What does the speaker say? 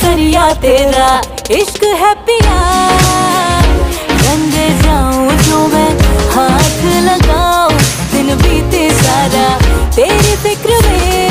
दरिया तेरा इश्क है पिया। रंग जाऊं जो मैं हाथ लगाऊं दिन बीते सारा तेरी फिक्र में।